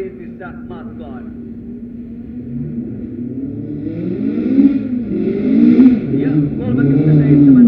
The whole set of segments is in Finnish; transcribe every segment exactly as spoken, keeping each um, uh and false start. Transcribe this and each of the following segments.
Pariisissa matkaan. Ja kolmekymmentäseitsemän.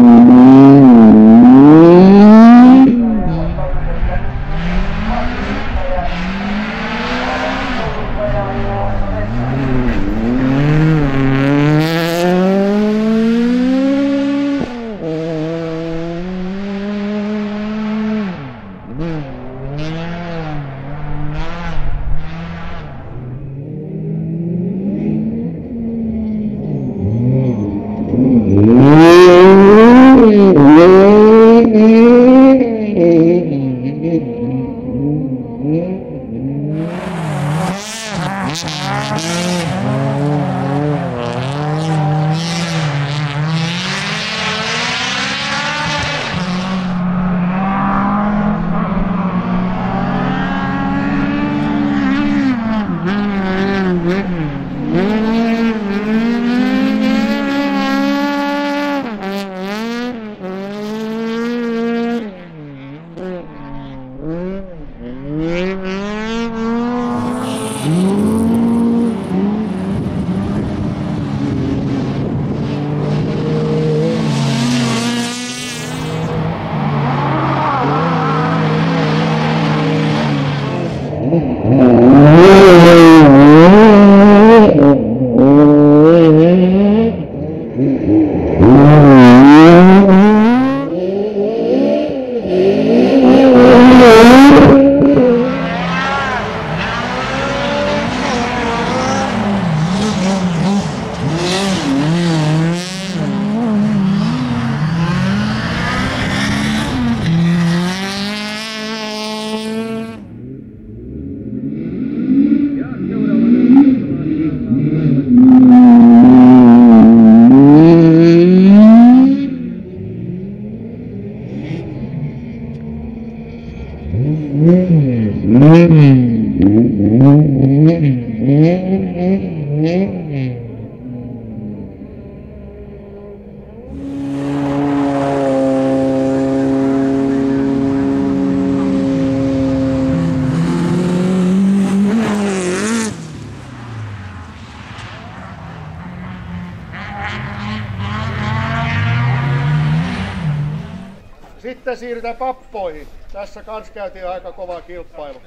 Sitten siirrytään pappoihin. Tässä kans käytiin aika kova kilpailu.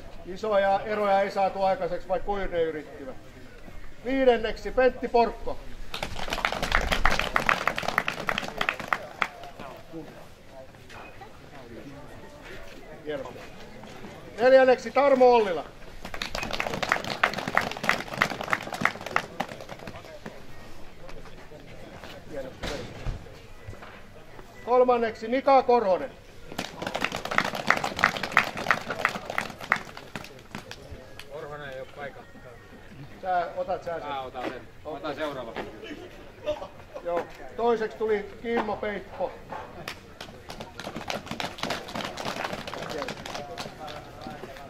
Isoja eroja ei saatu aikaiseksi, vaikka kuin ne yrittivät. Viidenneksi Pentti Porkko. Neljänneksi Tarmo Ollila. Kolmanneksi Mika Korhonen. Korhonen ei ole paikalla. Sä otat sä sen. Mä otan sen. Otan seuraava. Joo. Toiseksi tuli Kimmo Peippo.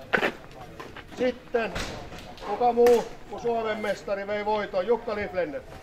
Sitten kuka muu kuin Suomen mestari vei voiton? Jukka Liflender.